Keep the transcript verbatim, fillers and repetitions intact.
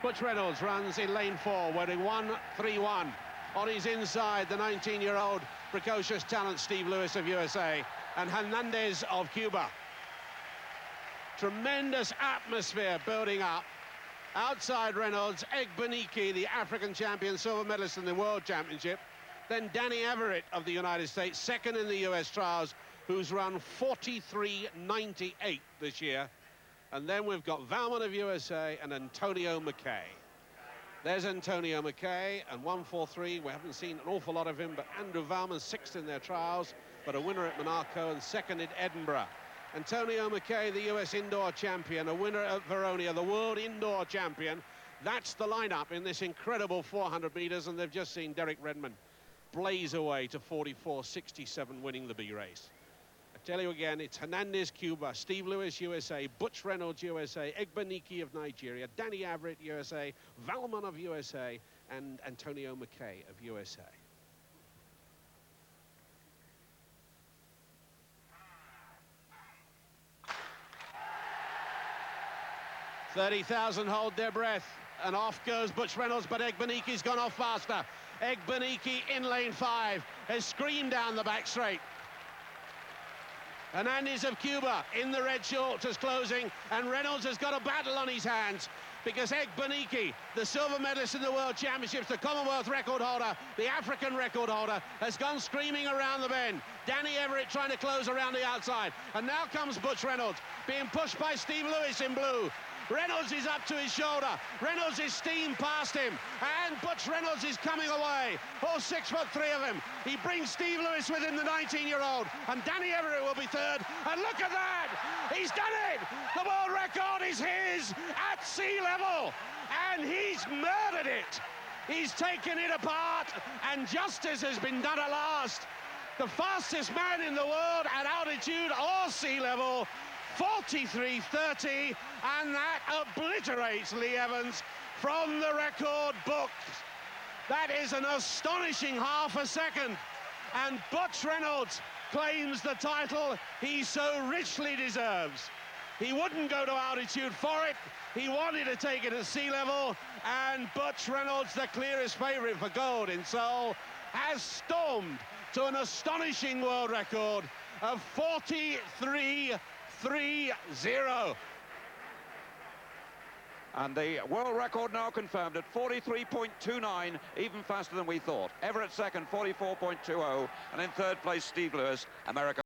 Butch Reynolds runs in lane four, wearing one three one. On his inside, the nineteen-year-old precocious talent Steve Lewis of U S A and Hernandez of Cuba. Tremendous atmosphere building up. Outside Reynolds, Egbenike, the African champion, silver medalist in the World Championship. Then Danny Everett of the United States, second in the U S trials, who's run forty-three ninety-eight this year. And then we've got Valmont of U S A and Antonio McKay. There's Antonio McKay, and one forty-three. We haven't seen an awful lot of him, but Andrew Valmont, sixth in their trials, but a winner at Monaco and second at Edinburgh. Antonio McKay, the U S indoor champion, a winner at Verona, the world indoor champion. That's the lineup in this incredible four hundred meters, and they've just seen Derek Redmond blaze away to forty-four sixty-seven, winning the B race. I tell you again, it's Hernandez, Cuba, Steve Lewis, U S A, Butch Reynolds, U S A, Egbenike of Nigeria, Danny Everett, U S A, Valmont of U S A, and Antonio McKay of U S A. thirty thousand hold their breath, and off goes Butch Reynolds, but Egbenike's gone off faster. Egbenike in lane five has screamed down the back straight. Hernandez of Cuba in the red shorts is closing, and Reynolds has got a battle on his hands because Egbenike, the silver medalist in the World Championships, the Commonwealth record holder, the African record holder, has gone screaming around the bend. Danny Everett trying to close around the outside, and now comes Butch Reynolds, being pushed by Steve Lewis in blue. Reynolds is up to his shoulder. Reynolds is steam past him, and Butch Reynolds is coming away. All six foot three of him. He brings Steve Lewis with him, the nineteen-year-old, and Danny Everett will be third. And look at that! He's done it! The world record is his at sea level, and he's murdered it. He's taken it apart, and justice has been done at last. The fastest man in the world at altitude or sea level, forty-three thirty, and that obliterates Lee Evans from the record books. That is an astonishing half a second, and Butch Reynolds claims the title he so richly deserves. He wouldn't go to altitude for it. He wanted to take it at sea level, and Butch Reynolds, the clearest favorite for gold in Seoul, has stormed to an astonishing world record of forty-three thirty. And the world record now confirmed at forty-three point two nine, even faster than we thought. Everett second, forty-four point two oh, and in third place, Steve Lewis, America.